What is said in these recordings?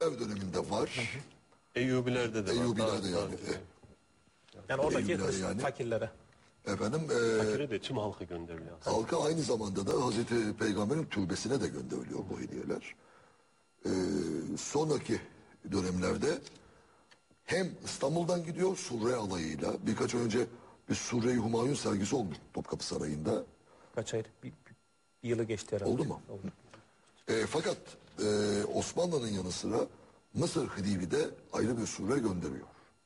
Emeviler döneminde var. Eyyubilerde de var. Eyyubilerde yani. Yani oradaki Yani. fakirlere. Efendim Fakire de tüm halkı gönderiliyor. halka aynı zamanda da Hazreti Peygamber'in türbesine de gönderiliyor bu hediyeler. Sonraki dönemlerde hem İstanbul'dan gidiyor Surre alayıyla. Birkaç ay önce bir Surre-i Humayun sergisi olmuş Topkapı Sarayı'nda. Kaç ay? Bir yılı geçti herhalde. Oldu mu? Oldu. Fakat Osmanlı'nın yanı sıra Mısır Hıdivi de ayrı bir sure gönderiyor.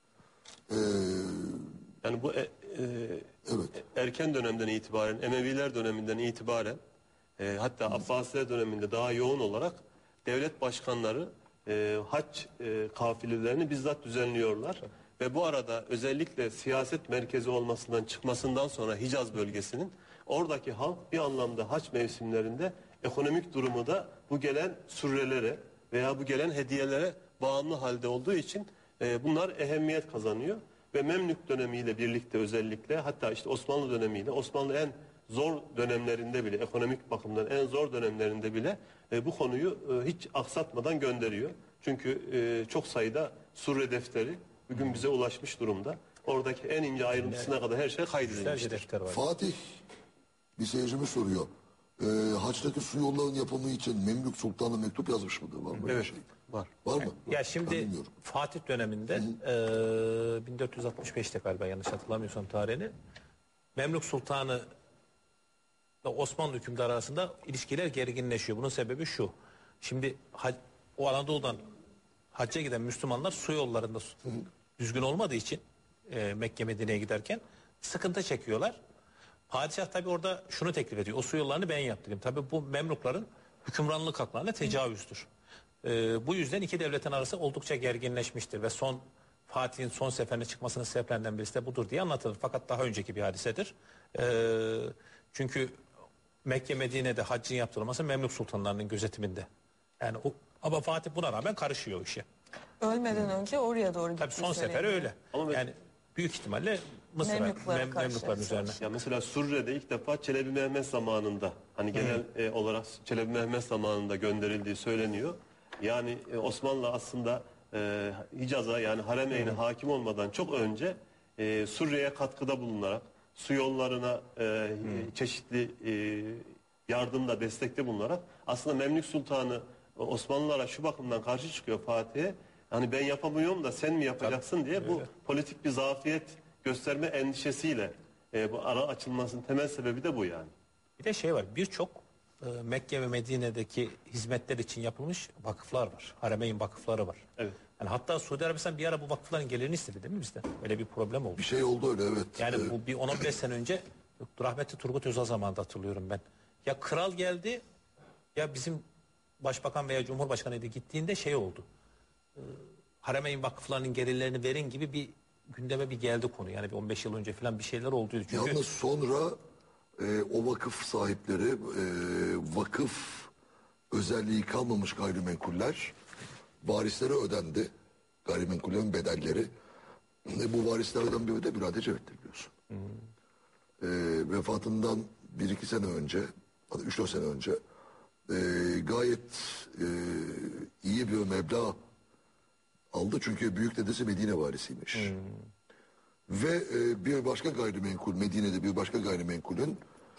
Yani bu Evet. erken dönemden itibaren, Emeviler döneminden itibaren hatta Abbasiler döneminde daha yoğun olarak devlet başkanları hac kafilelerini bizzat düzenliyorlar. Ve bu arada özellikle siyaset merkezi olmasından çıkmasından sonra Hicaz bölgesinin oradaki halk bir anlamda hac mevsimlerinde ekonomik durumu da bu gelen sürrelere veya bu gelen hediyelere bağımlı halde olduğu için bunlar ehemmiyet kazanıyor. Ve Memlük dönemiyle birlikte özellikle hatta işte Osmanlı dönemiyle Osmanlı en zor dönemlerinde bile ekonomik bakımdan en zor dönemlerinde bile bu konuyu hiç aksatmadan gönderiyor. Çünkü çok sayıda surre defteri bugün bize ulaşmış durumda. Oradaki en ince ayrıntısına kadar her şey kaydedilmiştir. Defter var. Fatih bir seyircimiz soruyor. Haçtaki su yollarının yapımı için Memlük Sultan'a mektup yazmış mıdır? Var mı? Evet, Şey? var. Var mı? Ya Ben şimdi bilmiyorum. Fatih döneminde 1465'te galiba yanlış hatırlamıyorsam tarihini, Memlük Sultanı ve Osmanlı hükümdarı arasında ilişkiler gerginleşiyor. Bunun sebebi şu. Şimdi o Anadolu'dan hacca giden Müslümanlar su yollarında düzgün olmadığı için Mekke Medine'ye giderken sıkıntı çekiyorlar. Padişah tabi orada şunu teklif ediyor. O su yollarını ben yaptırayım. Tabi bu Memlukların hükümranlık haklarına tecavüzdür. Bu yüzden iki devletin arası oldukça gerginleşmiştir ve Fatih'in son seferine çıkmasının sebeplerinden birisi de budur diye anlatılır. Fakat daha önceki bir hadisedir. Çünkü Mekke Medine'de haccın yaptırılması Memlük sultanlarının gözetiminde. Yani ama Fatih buna rağmen karışıyor o işe. Ölmeden önce oraya doğru gitti. Tabii son sefer öyle. Ama yani büyük ihtimalle Mısır'a, Memlukların üzerine. Ya mesela Surre'de ilk defa Çelebi Mehmet zamanında hani genel olarak Çelebi Mehmet zamanında gönderildiği söyleniyor. Yani Osmanlı aslında Hicaz'a yani Haremeyn'e hakim olmadan çok önce Surre'ye katkıda bulunarak su yollarına çeşitli yardımda destekte bulunarak aslında Memlük Sultanı Osmanlılara şu bakımdan karşı çıkıyor Fatih'e. Hani ben yapamıyorum da sen mi yapacaksın diye bu politik bir zafiyet gösterme endişesiyle bu ara açılmasının temel sebebi de bu yani. Bir de şey var, birçok Mekke ve Medine'deki hizmetler için yapılmış vakıflar var. Haremeyn vakıfları var. Evet. Yani hatta Suudi Arabistan bir ara bu vakıfların gelirini istedi değil mi bizden? Öyle bir problem oldu. Bir şey oldu öyle evet. Yani bu bir 10-15 sene önce rahmetli Turgut Özal zamanında hatırlıyorum ben. Ya kral geldi ya bizim başbakan veya cumhurbaşkanıydı gittiğinde şey oldu. Haremeyn vakıflarının gelirlerini verin gibi bir gündeme bir geldi konu. Yani bir 15 yıl önce falan bir şeyler oldu. Çünkü Yalnız sonra o vakıf sahipleri vakıf özelliği kalmamış gayrimenkuller varislere ödendi. Gayrimenkullerin bedelleri. Bu varislerden biri de Bülent Ecevit'tir biliyorsun. Vefatından 1-2 sene önce, hatta 3-4 sene önce gayet iyi bir meblağ aldı. Çünkü büyük dedesi Medine varisiymiş. Ve bir başka gayrimenkul, Medine'de bir başka gayrimenkulün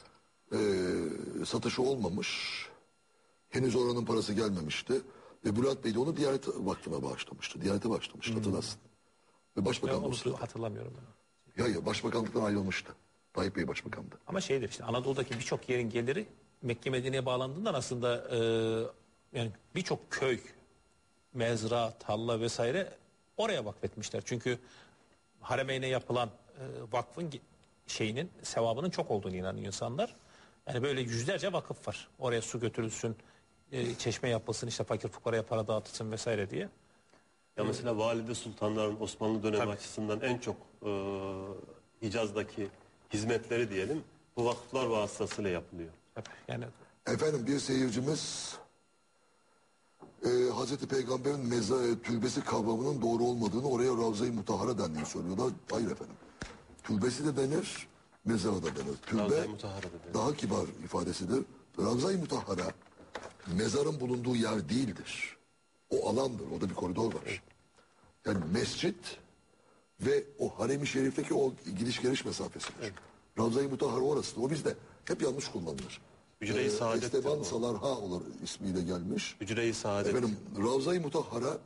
satışı olmamış. Henüz oranın parası gelmemişti. Ve Bülent Bey de onu Diyanet Vakfı'na bağışlamıştı. Diyanete bağışlamıştı hatırlarsın. Ve başbakan oldu. hatırlamıyorum ben. Ya başbakanlıktan ayrılmıştı. Tayyip Bey başbakandı. Ama şeydir işte Anadolu'daki birçok yerin geliri Mekke Medine'ye bağlandığından aslında yani birçok köy, mezra, tarla vesaire oraya vakfetmişler. Çünkü Haremeyn'e yapılan vakfın şeyinin sevabının çok olduğunu inanıyor insanlar. Yani böyle yüzlerce vakıf var. Oraya su götürülsün, çeşme yapılsın, işte fakir fukaraya para dağıtılsın vesaire diye. Ya mesela Valide Sultanların Osmanlı dönemi Tabii. açısından en çok Hicaz'daki hizmetleri diyelim bu vakıflar vasıtasıyla yapılıyor. Yani Efendim bir seyircimiz Hazreti Peygamber'in türbesi kavramının doğru olmadığını oraya Ravza-i Mutahhara dendiğini söylüyorlar. Hayır efendim. Türbesi de denir, mezarı da denir. Türbe Ravza-i Mutahhara da denir. daha kibar ifadesidir. Ravza-i Mutahhara mezarın bulunduğu yer değildir. O alandır. Orada bir koridor var. Yani mescit ve o harem-i şerifteki o gidiş geliş mesafesidir. Ravza-i Mutahhara orası. O bizde hep yanlış kullanılır. Hücre-i Saadet'tir Esteban o. Salarha olur ismiyle gelmiş. Hücre-i Saadet. Efendim Ravza-i Mutahhara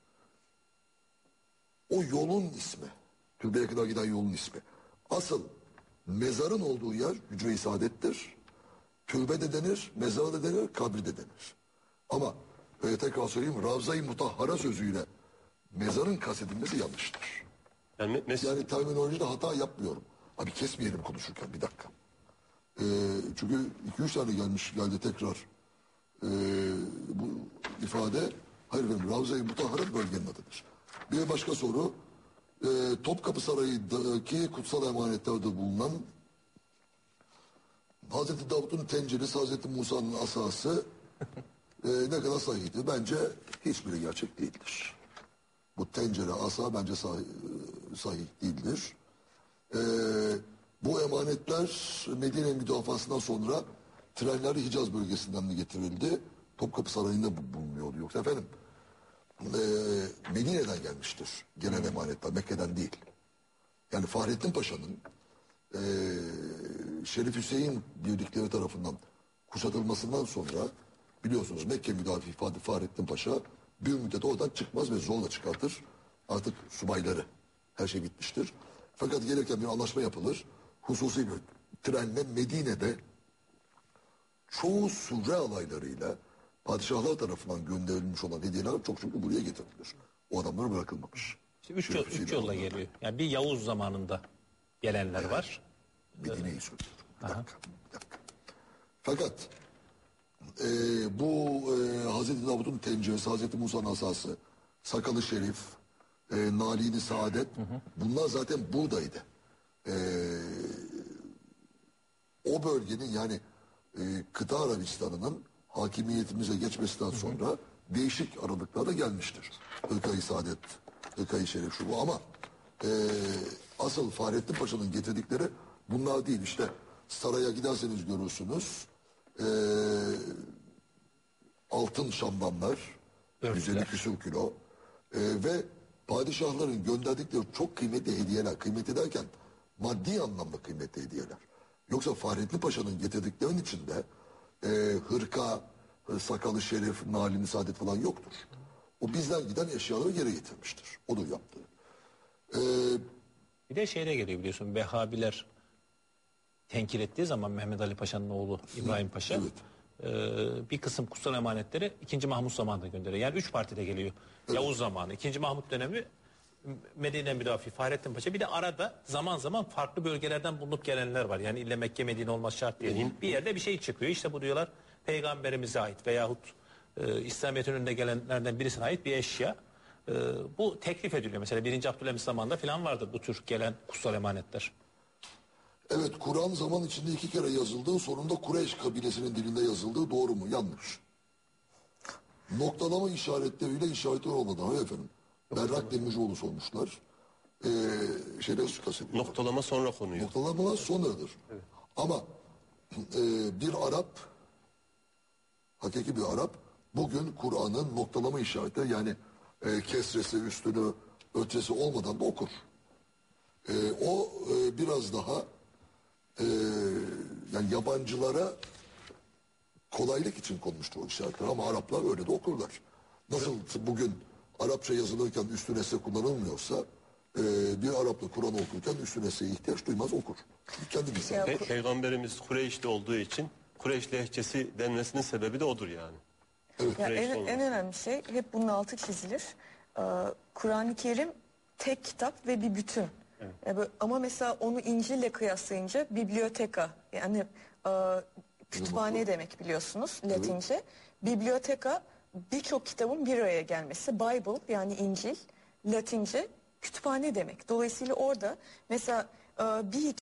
o yolun ismi. Türbeye kadar giden yolun ismi. Asıl mezarın olduğu yer Hücre-i Saadet'tir. Türbe de denir, mezar da denir, kabri de denir. Ama tekrar söyleyeyim Ravza-i Mutahhara sözüyle mezarın kastedilmesi yanlıştır. Yani terminolojide hata yapmıyorum. Abi kesmeyelim konuşurken bir dakika. Çünkü 2-3 tane geldi tekrar bu ifade. Hayır efendim Ravza-i Mutahhara bölgenin adıdır. Bir başka soru. Topkapı Sarayı'ndaki kutsal emanetlerde bulunan Hazreti Davut'un tenceresi, Hazreti Musa'nın asası ne kadar sahihti? Bence hiçbiri gerçek değildir. Bu tencere, asa bence sahih değildir. Bu emanetler Medine müdafasından sonra trenlerle Hicaz bölgesinden mi getirildi? Topkapı Sarayı'nda bulunuyordu yoksa efendim Medine'den gelmiştir gelen emanetler, Mekke'den değil. Yani Fahrettin Paşa'nın Şerif Hüseyin birlikleri tarafından kuşatılmasından sonra biliyorsunuz Mekke müdafi Fahrettin Paşa bir müddet oradan çıkmaz ve zorla çıkartır. Artık subayları. Her şey bitmiştir. Fakat gelirken bir anlaşma yapılır. Hususi bir trenle Medine'de çoğu sure alaylarıyla padişahlar tarafından gönderilmiş olan hediyeler çok çünkü buraya getirilir. O adamlar bırakılmamış. İşte üç yolla geliyor. Yani bir Yavuz zamanında gelenler var. Medine'yi söylüyorum. Bir dakika. Fakat bu Hazreti Davud'un tenceresi, Hazreti Musa'nın asası, Sakalı Şerif, Nalini Saadet bunlar zaten buradaydı. O bölgenin yani kıta Arabistan'ının hakimiyetimize geçmesinden sonra değişik aralıklarda gelmiştir. Hırkayı Saadet, Hırkayı Şerif şu bu ama asıl Fahrettin Paşa'nın getirdikleri bunlar değil. İşte saraya giderseniz görürsünüz altın şamdanlar, 150 küsur kilo ve padişahların gönderdikleri çok kıymetli hediyeler, kıymetli derken maddi anlamda kıymetli hediyeler. Yoksa Fahrettin Paşa'nın getirdiklerinin içinde hırka, sakalı şerif, nalini saadet falan yoktur. O bizden giden eşyaları geri getirmiştir. Odur yaptığı. Bir de şeyde geliyor biliyorsun Vehhabiler tenkil ettiği zaman Mehmet Ali Paşa'nın oğlu İbrahim Paşa bir kısım kutsal emanetleri 2. Mahmut zamanında gönderiyor. Yani 3 partide geliyor. Evet. Yavuz zamanı, 2. Mahmut dönemi Medine müdafi Fahrettin Paşa. Bir de arada zaman zaman farklı bölgelerden bulunup gelenler var. Yani ille Mekke Medine olmaz şart değil. Bir yerde bir şey çıkıyor. İşte bu diyorlar peygamberimize ait veyahut İslamiyet'in önünde gelenlerden birisine ait bir eşya. Bu teklif ediliyor. Mesela 1. Abdülhamit zamanında falan vardır bu tür gelen kutsal emanetler. Evet, Kur'an zaman içinde 2 kere yazıldığı, sonunda Kureyş kabilesinin dilinde yazıldığı doğru mu? Yanlış. Noktalama işaretleriyle işaretler olmadan, hayır efendim. Berrak Demircioğlu sormuşlar. Noktalama sonra konuyor. Noktalamalar sonradır. Evet. Ama bir Arap, hakiki bir Arap, bugün Kur'an'ın noktalama işaretleri yani kesresi, üstünü, ötresi olmadan da okur. O biraz daha yani yabancılara kolaylık için konmuştur o işaretler ama Araplar öyle de okurlar. Nasıl bugün Arapça yazılırken üstü nesne kullanılmıyorsa bir Arap'la Kur'an okurken üstü nesneye ihtiyaç duymaz okur. Kendi bilsin. Peygamberimiz Kureyşli olduğu için Kureyş lehçesi denmesinin sebebi de odur yani. Evet. Ya en önemli şey hep bunun altı çizilir. Kur'an-ı Kerim tek kitap ve bir bütün. Evet. Ama mesela onu İncil'le kıyaslayınca biblioteka yani kütüphane demek biliyorsunuz Latince. Evet. Biblioteka birçok kitabın bir araya gelmesi. Bible yani İncil Latince kütüphane demek. Dolayısıyla orada mesela bir